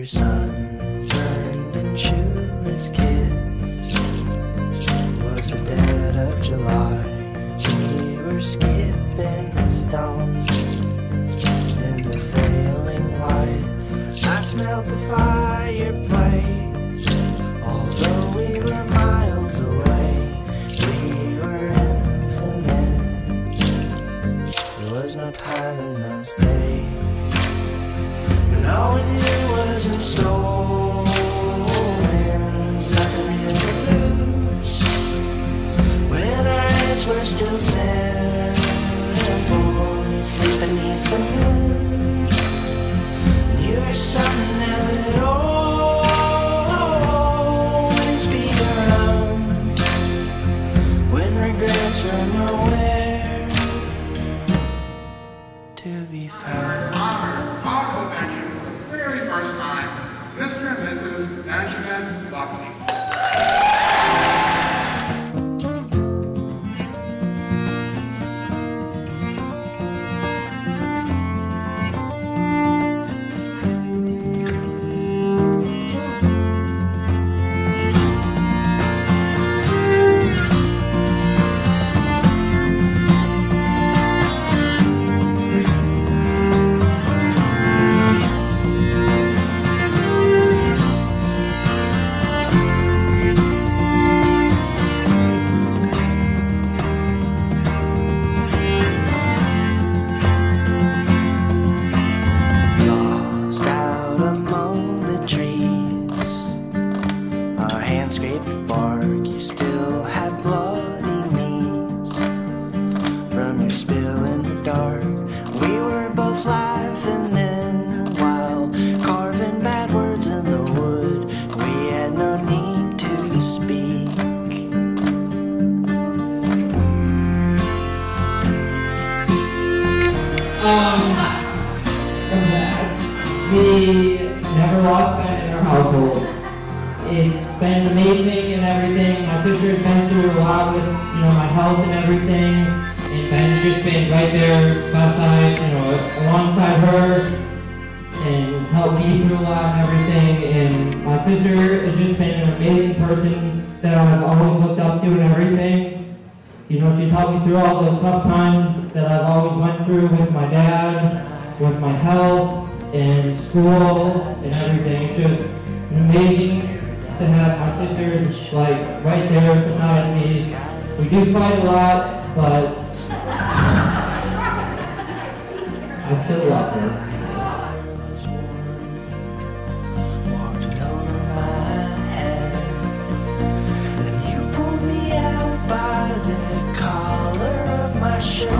were sunburned and shoeless kids. It was the dead of July. We were skipping stones in the failing light. I smelled the fireplace. Although we were miles away, we were infinite. There was no time in those days. When all we knew wasn't stolen, there's nothing real to lose. When our heads were still simple, sleep beneath the moon. You were something that would always be around when regrets were nowhere to be found. I'll present you for the very first time, Mr. and Mrs. Child and Lutdke. Scraped the bark, you still had bloody knees from your spill in the dark. We were both laughing then while carving bad words in the wood. We had no need to speak. We never lost Ben in our household. It's been amazing and everything. My sister has been through a lot with, my health and everything. And Ben's just been right there beside, alongside her and helped me through a lot and everything. And my sister has just been an amazing person that I've always looked up to and everything. She's helped me through all the tough times that I've always went through with my dad, with my health and school and everything. It's just amazing to have my sister right there beside me. We do fight a lot, but I still love her. Walked over my head, and you pulled me out by the collar of my shirt.